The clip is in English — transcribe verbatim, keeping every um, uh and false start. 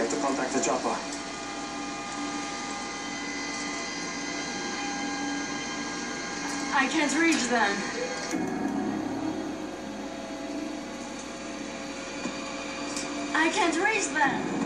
have to contact the chopper. I can't reach them. I can't reach them.